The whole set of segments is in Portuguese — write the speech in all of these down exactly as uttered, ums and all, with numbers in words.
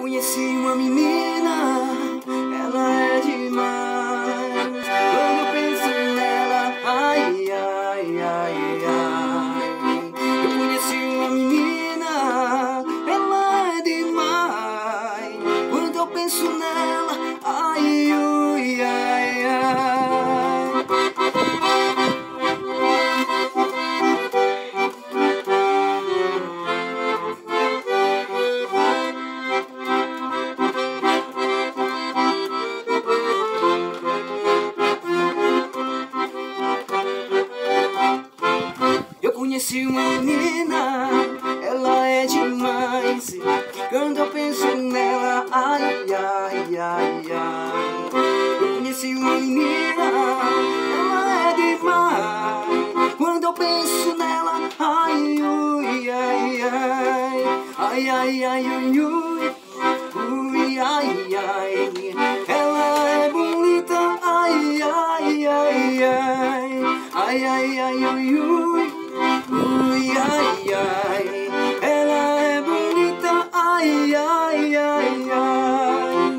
conheci uma menina, ela é demais. Quando eu penso nela, ai, ai, ai, ai. Eu conheci uma menina, ela é demais. Quando eu penso nela, ai, ui, ai, ai. Eu conheci uma menina, ela é demais. Quando eu penso nela, ai, ai, ai, ai. Eu conheci uma menina, ela é demais. Quando eu penso nela, ai, ui, ai, ai. Ai, ai, ai, ui, ui. Ui, ai, ai. Ela é bonita, ai, ai, ai, ai. Ai, ai, ai, ui, ui. Ui, ai, ai. Ela é bonita, ai, ai, ai, ai.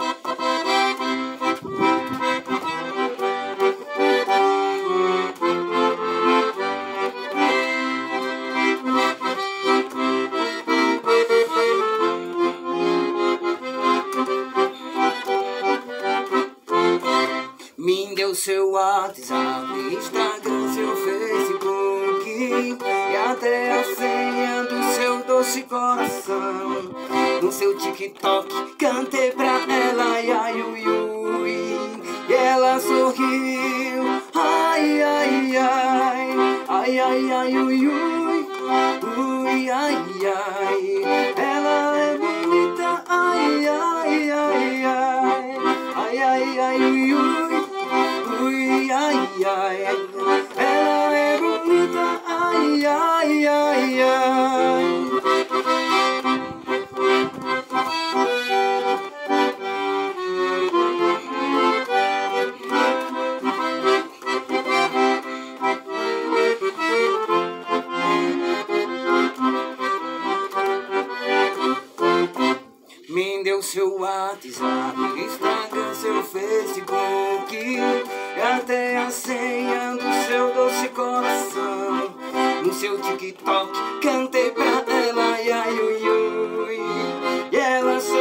Me deu seu WhatsApp, Instagram, seu Facebook e até a senha do seu doce coração. No seu TikTok cantei pra ela, ai, ai, ui, ui. E ela sorriu, ai, ai, ai. Ai, ai, ai, ui, ui. Ui, ai, ai. Ela é bonita, ai, ai, ai, ai. Ai, ai, ai, ui, ui. Ui, ai, ai, ela é bonita, ai, ai, ai, ai. Me deu seu WhatsApp, Instagram, seu Facebook e até a senha do seu doce coração. No seu TikTok cantei pra ela, ai, ai, ui, ui. E ela só